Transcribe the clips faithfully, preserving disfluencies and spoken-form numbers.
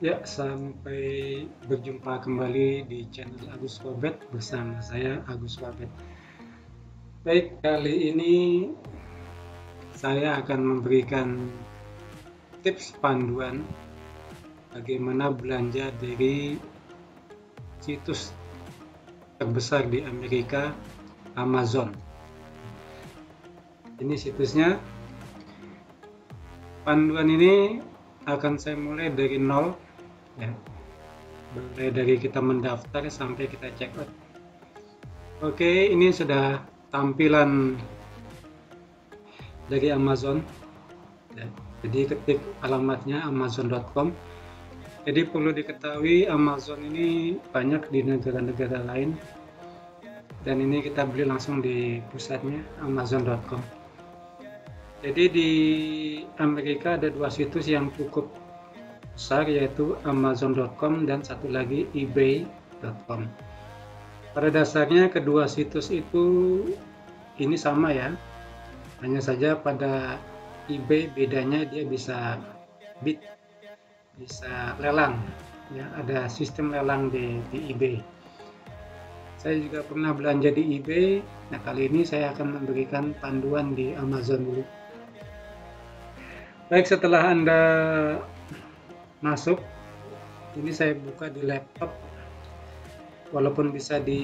Ya, sampai berjumpa kembali di channel Agus Robert bersama saya Agus Robert. Baik, kali ini saya akan memberikan tips panduan bagaimana belanja dari situs terbesar di Amerika, Amazon. Ini situsnya. Panduan ini akan saya mulai dari nol, ya. Mulai dari kita mendaftar sampai kita check out. Oke, ini sudah tampilan dari Amazon, ya. Jadi ketik alamatnya amazon dot com. Jadi perlu diketahui Amazon ini banyak di negara-negara lain, dan ini kita beli langsung di pusatnya amazon dot com. Jadi di Amerika ada dua situs yang cukup besar, yaitu amazon dot com dan satu lagi ebay dot com. Pada dasarnya kedua situs itu ini sama ya, hanya saja pada eBay bedanya dia bisa bid, bisa lelang, ya, ada sistem lelang di, di eBay. Saya juga pernah belanja di eBay. Nah, kali ini saya akan memberikan panduan di Amazon dulu. Baik, setelah Anda masuk, ini saya buka di laptop, walaupun bisa di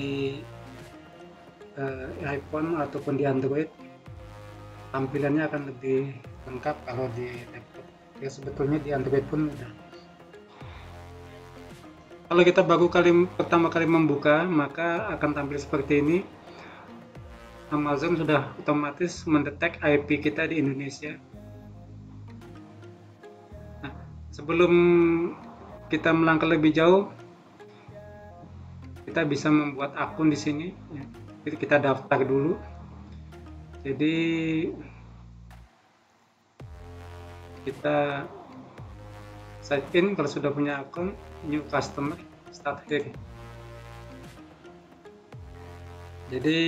uh, iPhone ataupun di Android, tampilannya akan lebih lengkap kalau di laptop. Ya, sebetulnya di Android pun udah. Kalau kita baru kali pertama kali membuka, maka akan tampil seperti ini. Amazon sudah otomatis mendetek I P kita di Indonesia. Nah, sebelum kita melangkah lebih jauh, kita bisa membuat akun di sini. Jadi kita daftar dulu. Jadi kita sign in kalau sudah punya akun, new customer, start here. Jadi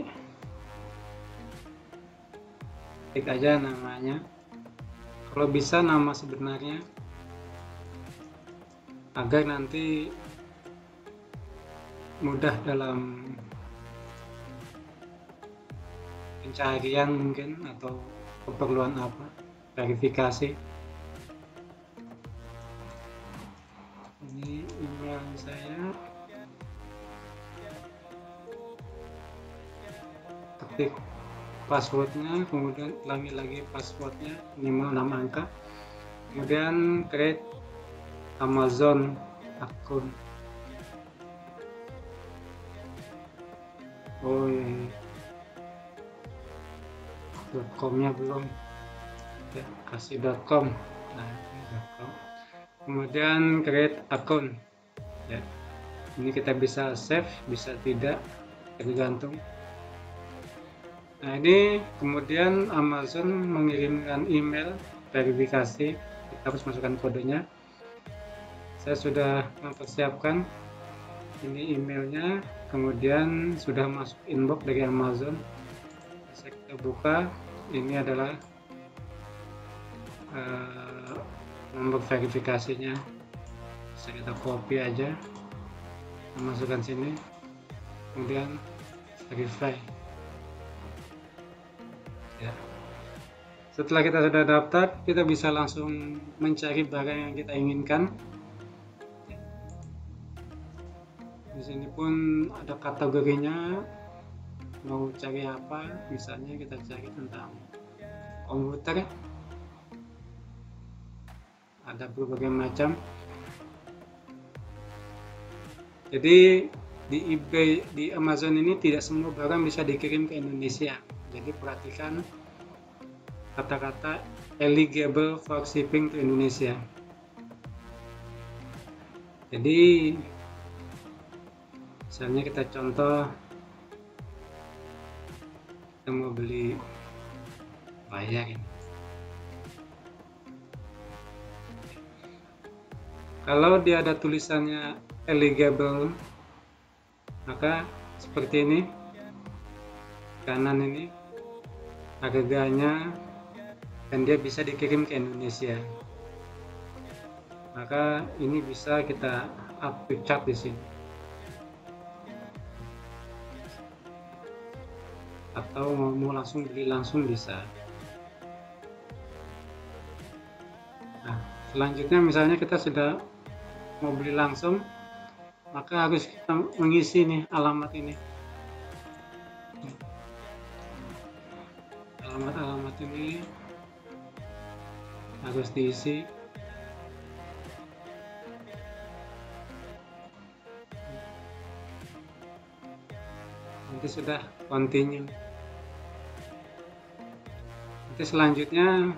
klik aja namanya. Kalau bisa nama sebenarnya, agar nanti mudah dalam pencarian mungkin, atau keperluan apa, verifikasi. Ini email saya, ketik passwordnya, kemudian ulangi lagi passwordnya minimal enam angka, kemudian create Amazon akun. Oh iya, .com-nya belum, ya, kasih .com. Nah, ini .com. Kemudian create akun, ya. Ini kita bisa save, bisa tidak, tergantung. Nah, ini kemudian Amazon mengirimkan email verifikasi, kita harus masukkan kodenya. Saya sudah mempersiapkan ini emailnya, kemudian sudah masuk inbox dari Amazon. Saya kita buka, ini adalah uh, nomor verifikasinya. Bisa kita copy aja, masukkan sini, kemudian verify. Ya. Setelah kita sudah daftar, kita bisa langsung mencari barang yang kita inginkan. Di sini pun ada kategorinya, mau cari apa, misalnya kita cari tentang komputer, ada berbagai macam. Jadi di eBay, di Amazon ini tidak semua barang bisa dikirim ke Indonesia. Jadi perhatikan kata-kata eligible for shipping to Indonesia. Jadi misalnya kita contoh, kita mau beli bayar ini. Kalau dia ada tulisannya eligible, maka seperti ini, kanan ini harganya, dan dia bisa dikirim ke Indonesia. maka ini bisa kita up to chart di sini, atau mau langsung beli langsung bisa. Nah, selanjutnya misalnya kita sudah mau beli langsung, maka harus kita mengisi nih alamat ini, alamat-alamat ini harus diisi. Nanti sudah continue. Nanti selanjutnya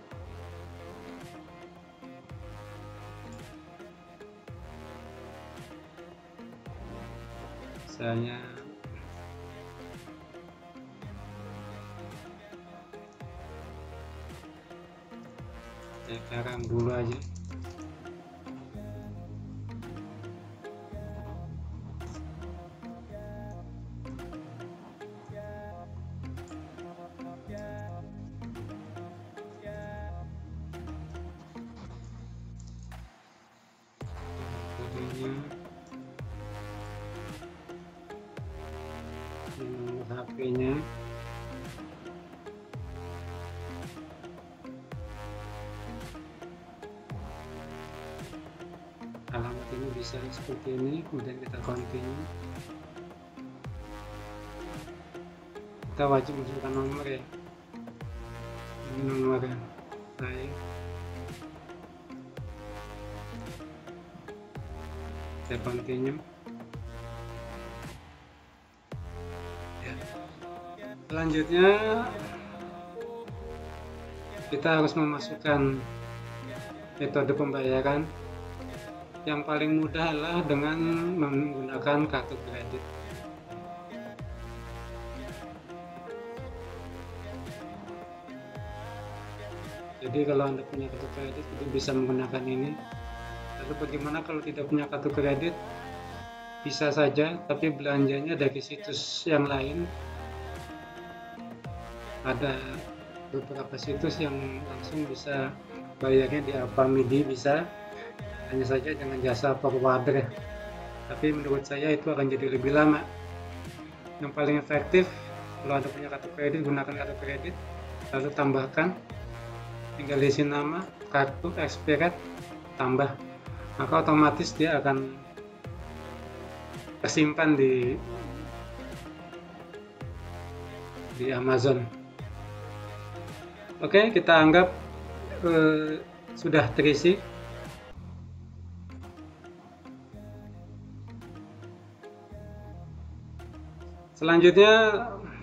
misalnya ya, garam dulu aja. Kodenya, nomor H P-nya, alamat ini bisa seperti ini, kemudian kita continue. Kita wajib masukkan nomor ya, ini nomor saya. Saya continue ya. Selanjutnya kita harus memasukkan metode pembayaran. Yang paling mudah adalah dengan menggunakan kartu kredit. Jadi kalau Anda punya kartu kredit, itu bisa menggunakan ini. Lalu bagaimana kalau tidak punya kartu kredit? Bisa saja, tapi belanjanya dari situs yang lain. Ada beberapa situs yang langsung bisa bayarnya di Alfamidi, bisa. Hanya saja dengan jasa forwarder, tapi menurut saya itu akan jadi lebih lama. Yang paling efektif, kalau Anda punya kartu kredit, gunakan kartu kredit, lalu tambahkan, tinggal isi nama, kartu, expired, tambah, maka otomatis dia akan tersimpan di di Amazon. Oke, kita anggap eh, sudah terisi. Selanjutnya,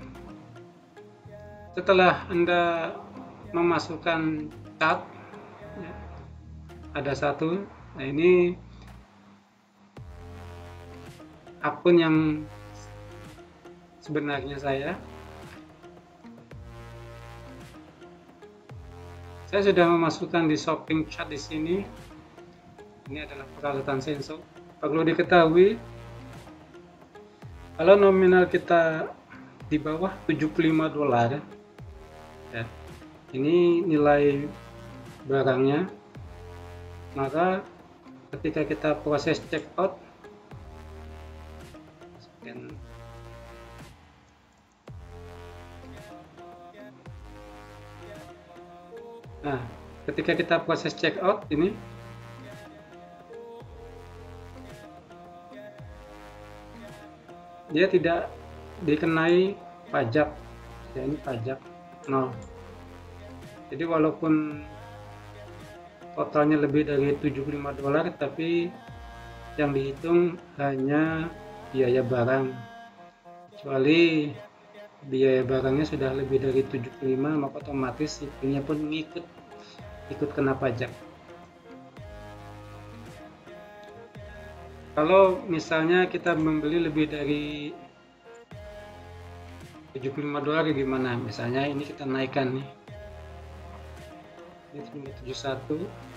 setelah Anda memasukkan chart, ya, ada satu, nah ini akun yang sebenarnya saya. Saya sudah memasukkan di shopping chart di sini. Ini adalah peralatan sensor. Perlu diketahui, kalau nominal kita di bawah tujuh puluh lima dolar, ya, ini nilai barangnya, maka ketika kita proses checkout, nah, ketika kita proses checkout ini, dia tidak dikenai pajak, ya, ini pajak nol. Jadi walaupun totalnya lebih dari tujuh puluh lima dolar, tapi yang dihitung hanya biaya barang. Kecuali biaya barangnya sudah lebih dari tujuh puluh lima, maka otomatis shippingnya pun ngikut ikut kena pajak. Kalau misalnya kita membeli lebih dari tujuh puluh lima dolar, gimana? Misalnya ini kita naikkan nih, ini tujuh puluh satu,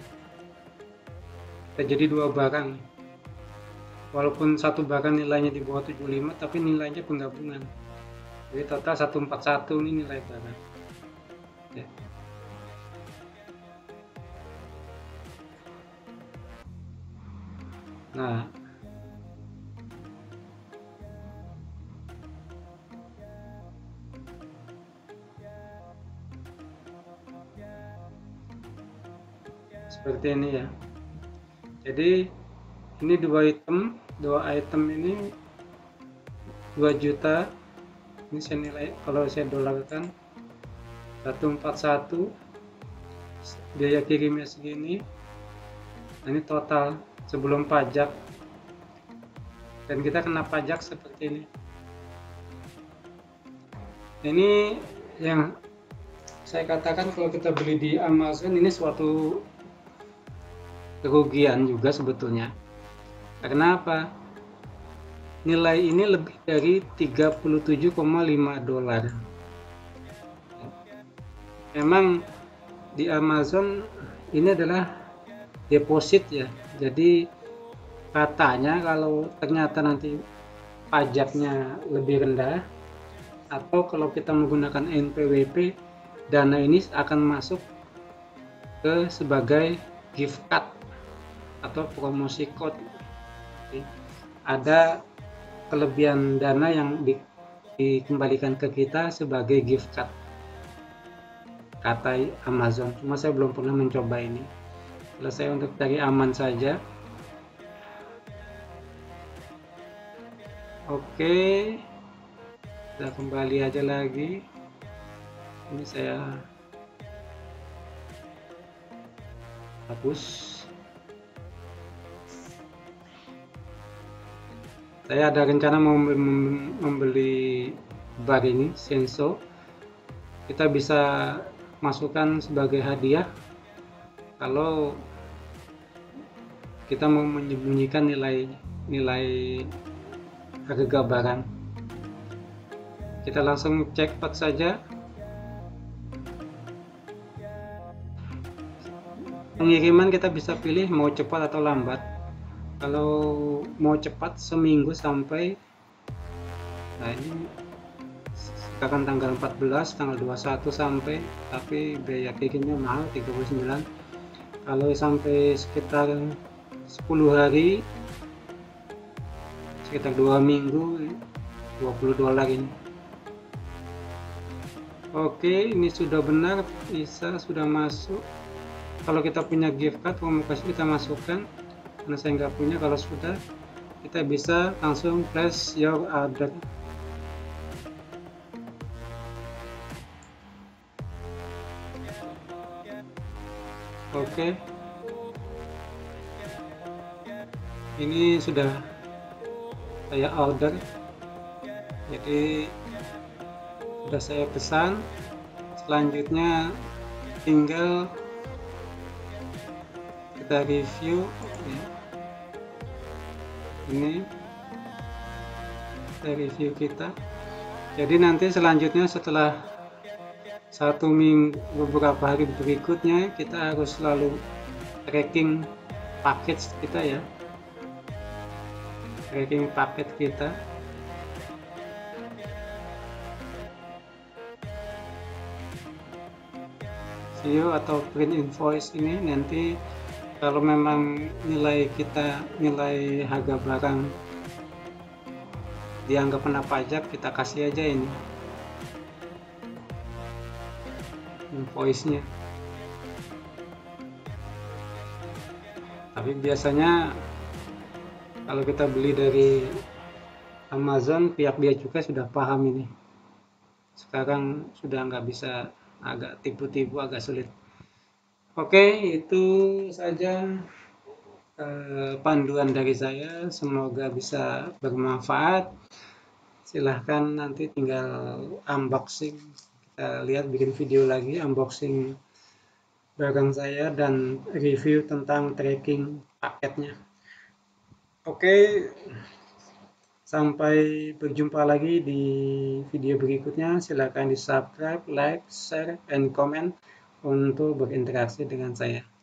kita jadi dua barang. Walaupun satu barang nilainya di bawah tujuh puluh lima, tapi nilainya penggabungan. Jadi total seratus empat puluh satu ini nilai barang. Ya. Nah, seperti ini ya. Jadi ini dua item, dua item ini dua juta. Ini saya nilai kalau saya dolarkan seratus empat puluh satu, biaya kirimnya segini. Nah, ini total sebelum pajak, dan kita kena pajak seperti ini. Ini yang saya katakan kalau kita beli di Amazon ini suatu kerugian juga sebetulnya. Karena apa? Nilai ini lebih dari tiga puluh tujuh koma lima dolar. Memang di Amazon ini adalah deposit ya. Jadi katanya kalau ternyata nanti pajaknya lebih rendah, atau kalau kita menggunakan N P W P, dana ini akan masuk ke sebagai gift card atau promosi code. Jadi, ada kelebihan dana yang di, dikembalikan ke kita sebagai gift card, kata Amazon. Cuma saya belum pernah mencoba ini. Kalau saya untuk cari aman saja. Oke, kita kembali aja lagi. Ini saya hapus. Saya ada rencana mau membeli bar ini, Senso. Kita bisa masukkan sebagai hadiah kalau kita mau menyembunyikan nilai nilai harga barang. Kita langsung jackpot saja. Pengiriman kita bisa pilih mau cepat atau lambat. Kalau mau cepat seminggu sampai, nah ini sekarang tanggal empat belas, tanggal dua puluh satu sampai, tapi biaya kirimnya mahal tiga puluh sembilan. Kalau sampai sekitar sepuluh hari, sekitar dua minggu, dua puluh dolar ini. Oke, ini sudah benar, bisa sudah masuk. Kalau kita punya gift card, komunikasi kita masukkan. Karena saya nggak punya, kalau sudah kita bisa langsung place your order. Oke, ini sudah saya order, jadi sudah saya pesan. Selanjutnya tinggal kita review ya. Ini kita review kita. Jadi nanti selanjutnya setelah satu minggu, beberapa hari berikutnya, kita harus selalu tracking paket kita ya, tracking paket kita. C O atau print invoice ini nanti kalau memang nilai kita, nilai harga barang dianggap kena pajak, kita kasih aja ini invoice-nya. Tapi biasanya kalau kita beli dari Amazon, pihak bea cukai sudah paham ini. Sekarang sudah nggak bisa, agak tipu-tipu, agak sulit. Oke, itu saja eh, panduan dari saya. Semoga bisa bermanfaat. Silahkan nanti tinggal unboxing. Kita lihat, bikin video lagi unboxing barang saya dan review tentang tracking paketnya. Oke, sampai berjumpa lagi di video berikutnya. Silahkan di subscribe, like, share, and comment untuk berinteraksi dengan saya.